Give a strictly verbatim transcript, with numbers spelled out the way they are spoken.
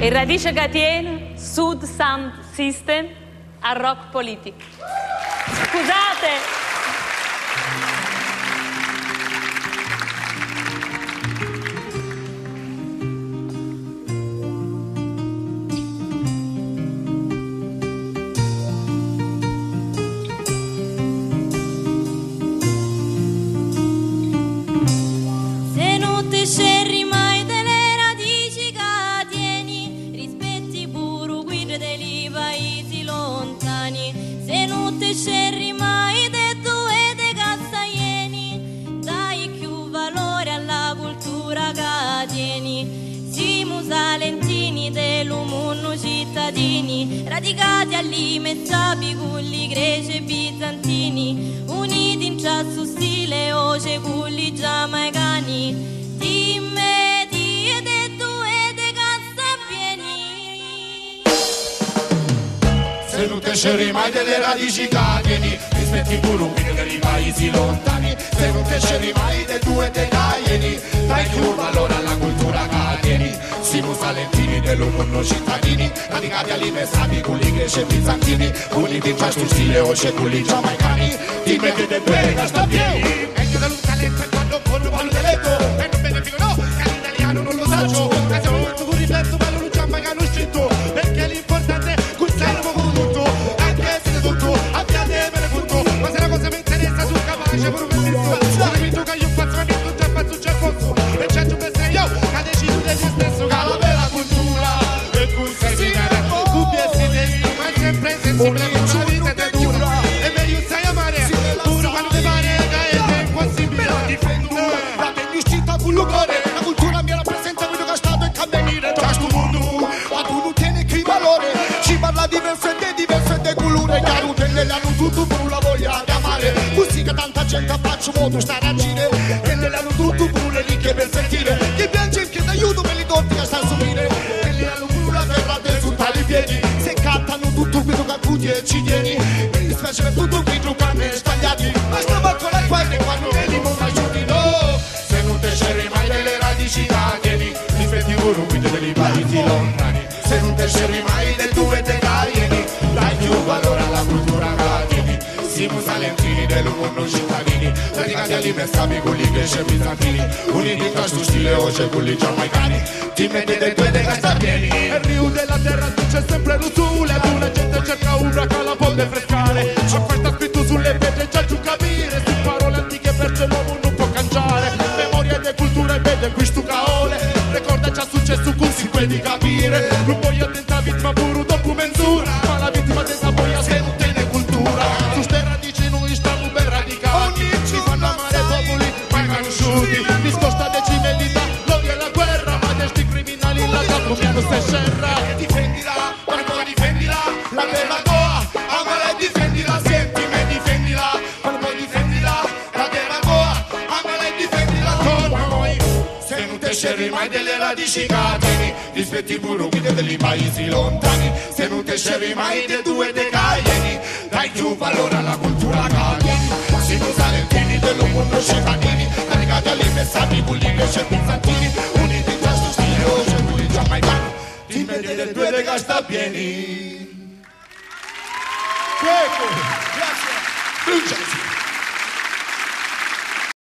e radice che tiene Sud Sound System a rock politico. Scusate. Scerri mai delle radici che tieni, rispetti pure guide dei paesi lontani. Se non ti scerri mai de tue de cazzaieni, dai più valore alla cultura che tieni. Siamo salentini dell'umunno cittadini, radicati all'Imezza, Piculli, greci e bizantini, uniti in ciassu stile, oce, culli, giamaicani. Dimmi di ed tu ed cazza vieni. Se non te scegli mai delle radici che tieni, rispetti pure dei paesi lontani. Se non te scegli mai dei due dei caieni, dai più valore alla cultura che tieni. Siamo salentini dell'umunno cittadini, radicati all'Imezza, Piculli, greci e bizantini, uniti in questo stile, oce, culli, giamaicani. Dimmi che te due che sta pieni. Meglio da un talento e quando con un letto. No, che l'italiano non lo saggio, che se non tu rifletto ma non c'è mai hanno scritto, perché l'importante è col servo con tutto, anche se tutto abbiate bene tutto, ma se la cosa mi interessa sul capace per un bellissimo, non mi tocca io faccio ma mi tutto e faccio c'è posto, e c'è giù per sé io, che decido di te stesso, che la vera cultura, e tu sei vivere, tu piesti dentro, ma sempre sensibile con la vita è dura, e meglio sai amare, pure quando ti pare che è impossibile, però difendo, la tengo uscita con l'ugore. Diverse diverse de colore chiaro nelle hanno tutto per la voglia di amare musica tanta gente faccio modo stare a gire e nelle hanno tutto per le ricche per sentire chi piange che ti aiuto per li torti a sta a subire e le hanno pure la terra del su tali piedi se cantano tutto quello che accuti e ci tieni mi dispiace per tutto qui trucane sbagliati ma stavo ancora qua e quando vedi non aiuti no se non te scegli mai delle radici che tieni rispetti pure un guido dei paesi lontani se non te scegli mai del due te dai più valore alla cultura che tieni siamo salentini dell'umunno cittadini radicati all'Imezza, Piculli, greci e bizantini uniti in questo stile oce, culli, giamaicani ti metti dei tuoi dei sta pieni il rio della terra c'è sempre lo sole una gente cerca una che la può defrescare c'è questa scritto sulle pietre già giù capire su parole antiche perciò l'uomo non può cangiare memoria di cultura e vede qui stu caole ricorda già successo così puoi capire non puoi attenta vittima pure dopo menzura ma la vittima della voglia se non tiene cultura su ste radici noi stiamo ben radicati ci fanno amare popoli mai conosciuti discosta di civiltà l'odio e la guerra ma di sti criminali la capo piano se scerra difendila ma poi difendila la bella goa amala e difendila sentime difendila ma poi difendila la bella goa amala e difendila con noi se non te scegli mai delle radici cateni rispetti pure guide dei paesi lontani se non te scegli mai dei due dei caieni dai più valore alla cultura calieni siamo salentini dell'umunno cittadini radicati all'Imezza, Piculli, greci e bizantini uniti in questo stile oce, culli, giamaicani ti metti dei due dei casta pieni. Prego, grazie.